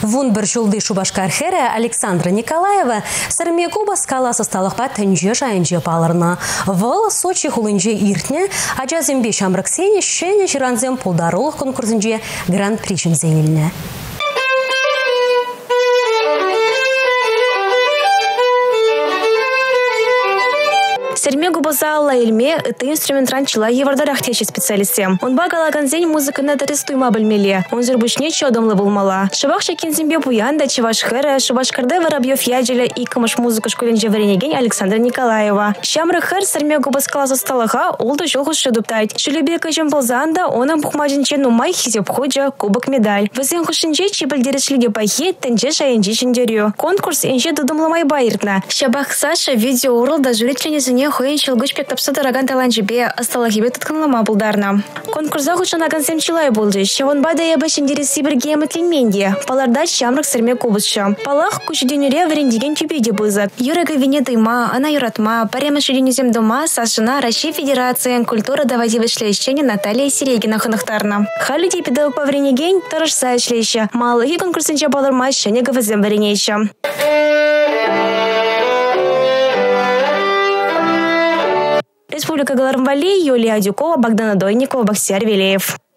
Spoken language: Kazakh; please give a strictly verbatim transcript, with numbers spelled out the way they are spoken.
Вон бір жылды Шубашкар хәрі Александра Николаева сәрме Куба скала состалықпа тәнже жайынже балырна. Выл Сочи хулынже иртне, ажа зембе шамрыксене шене жиранзем пулдарулық конкурсынже гран-при жінзейіліне. Серме губоза Алла Ильме – это инструмент ранчила евардарах течи специалисте. Он багалаган зень музыка на даристуйма бельмеле. Он зербучне чодомлы был мала. Шабах шакин зембе буянда, чеваш хэра, шабашкарде воробьев яджеля и камаш музыка школенже варенегень Александра Николаева. Щамры хэр серме губоскала за столаха, олду жолху шедуптайт. Шулебека жемползанда, он ампухмаджинче нумай хизепходжа, кубок медаль. Вызен хушинче чибальдеречлиге пахе, тенже шаянче шиндерю. Конкурс инже дудумламай байыртна. Щабах Саша видео урл да жюритлене зене Хуин челгучпек тапсыды раган таланчебе асталахибе тутканлама булдарна. Конкурса хучанаган семчилай булды. Щавон бада ябы шиндері сибірге әмітленменде. Паларда шамрық сірме кубысша. Палах күшіденюре варендеген кюбеде бызат. Юрага вине дыйма, ана юратма, парема шуденюзем дома, Сашина, Россия Федерация, культура давади вышлещение Наталья Серегина ханахтарна. Халиди педагог по варенеген, тарашса ишлеща. Малыхи конкурсенче баларма щенега вазем варенеща. Республика Галармвали, Юлия Дюкова, Богдана Дойникова, Бахтияр Велеев.